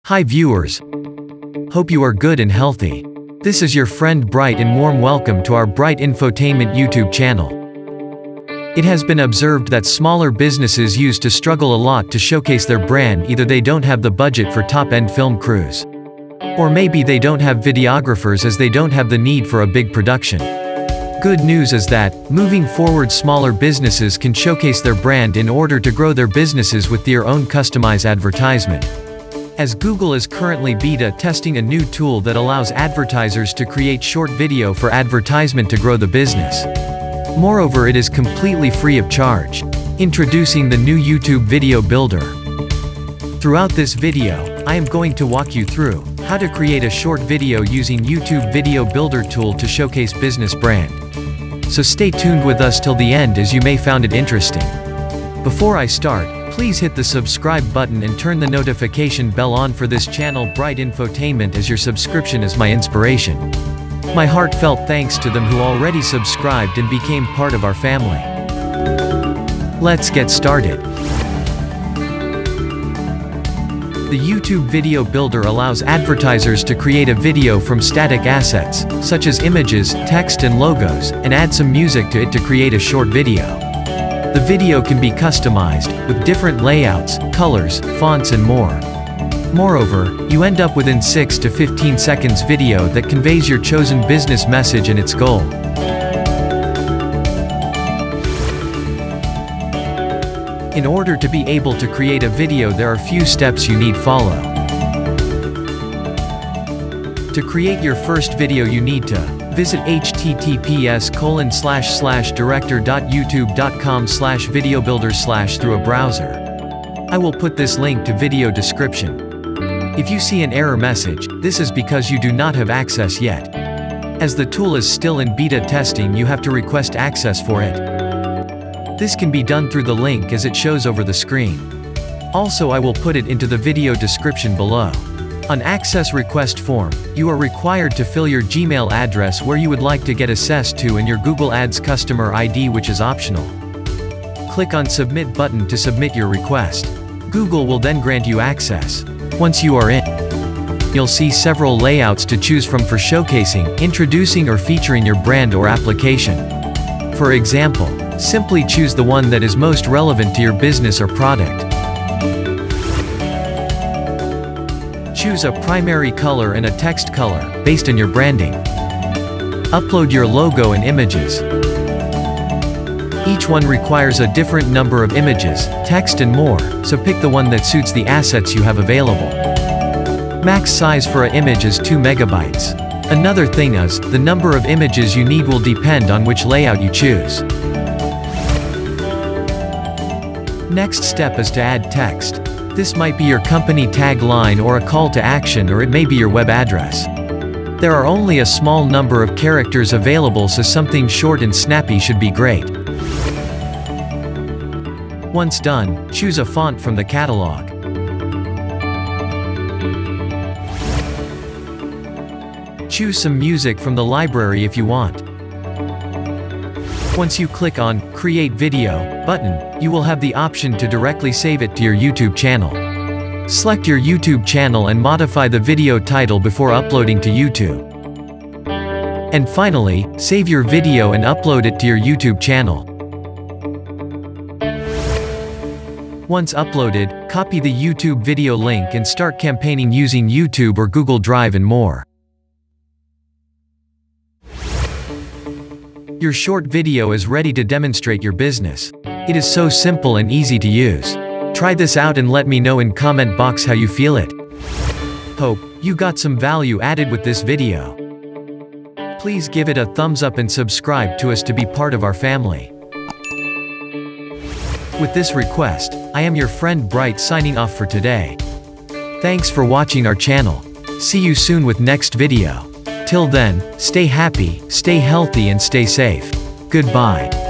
Hi viewers. Hope you are good and healthy. This is your friend Bright and warm welcome to our Bright Infotainment YouTube channel. It has been observed that smaller businesses used to struggle a lot to showcase their brand. Either they don't have the budget for top-end film crews, or maybe they don't have videographers as they don't have the need for a big production. Good news is that, moving forward, smaller businesses can showcase their brand in order to grow their businesses with their own customized advertisement. As Google is currently beta testing a new tool that allows advertisers to create short video for advertisement to grow the business. Moreover, it is completely free of charge. Introducing the new YouTube Video Builder. Throughout this video, I am going to walk you through how to create a short video using YouTube Video Builder tool to showcase business brand. So stay tuned with us till the end as you may find it interesting. Before I start, please hit the subscribe button and turn the notification bell on for this channel Bright Infotainment, as your subscription is my inspiration. My heartfelt thanks to them who already subscribed and became part of our family. Let's get started. The YouTube Video Builder allows advertisers to create a video from static assets, such as images, text and logos, and add some music to it to create a short video. The video can be customized, with different layouts, colors, fonts and more. Moreover, you end up within 6 to 15 seconds video that conveys your chosen business message and its goal. In order to be able to create a video, there are few steps you need follow. To create your first video, you need to visit https://director.youtube.com/videobuilder/ through a browser. I will put this link to video description. If you see an error message, this is because you do not have access yet. As the tool is still in beta testing, you have to request access for it. This can be done through the link as it shows over the screen. Also, I will put it into the video description below. On access request form, you are required to fill your Gmail address where you would like to get access to and your Google Ads customer ID, which is optional. Click on Submit button to submit your request. Google will then grant you access. Once you are in, you'll see several layouts to choose from for showcasing, introducing or featuring your brand or application. For example, simply choose the one that is most relevant to your business or product. Choose a primary color and a text color, based on your branding. Upload your logo and images. Each one requires a different number of images, text and more, so pick the one that suits the assets you have available. Max size for an image is 2 megabytes. Another thing is, the number of images you need will depend on which layout you choose. Next step is to add text. This might be your company tagline or a call to action, or it may be your web address. There are only a small number of characters available, so something short and snappy should be great. Once done, choose a font from the catalog. Choose some music from the library if you want. Once you click on Create Video button, you will have the option to directly save it to your YouTube channel. Select your YouTube channel and modify the video title before uploading to YouTube. And finally, save your video and upload it to your YouTube channel. Once uploaded, copy the YouTube video link and start campaigning using YouTube or Google Drive and more. Your short video is ready to demonstrate your business. It is so simple and easy to use. Try this out and let me know in comment box how you feel it. Hope you got some value added with this video. Please give it a thumbs up and subscribe to us to be part of our family. With this request, I am your friend Bright signing off for today. Thanks for watching our channel. See you soon with next video. Till then, stay happy, stay healthy and stay safe. Goodbye.